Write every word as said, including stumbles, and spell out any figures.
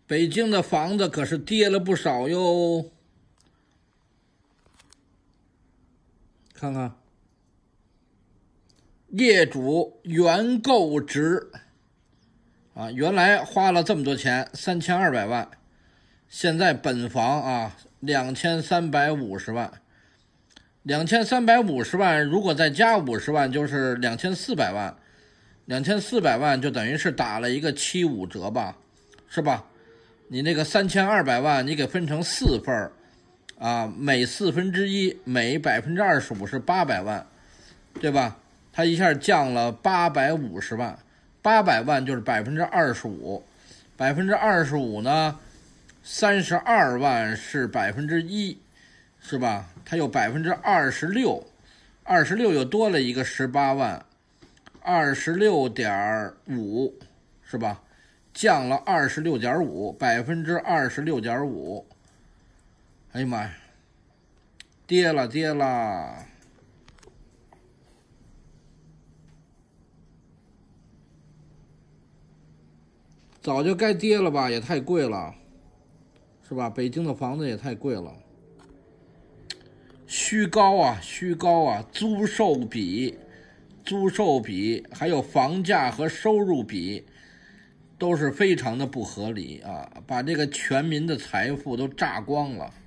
北京的房子可是跌了不少哟，看看业主原购值啊，原来花了这么多钱，三千二百万，现在本房啊两千三百五十万，两千三百五十万，如果再加五十万就是两千四百万，两千四百万就等于是打了一个七五折吧，是吧？你那个三千二百万，你给分成四份啊，每四分之一，每百分之二十五是八百万，对吧？它一下降了八百五十万，八百万就是百分之二十五，百分之二十五呢，三十二万是百分之一，是吧？它有百分之二十六，二十六又多了一个十八万，二十六点五，是吧？降了二十六点五，百分之二十六点五。哎呀妈呀，跌了跌了！早就该跌了吧，也太贵了，是吧？北京的房子也太贵了，虚高啊，虚高啊！租售比、租售比，还有房价和收入比。都是非常的不合理啊，把这个全民的财富都榨光了。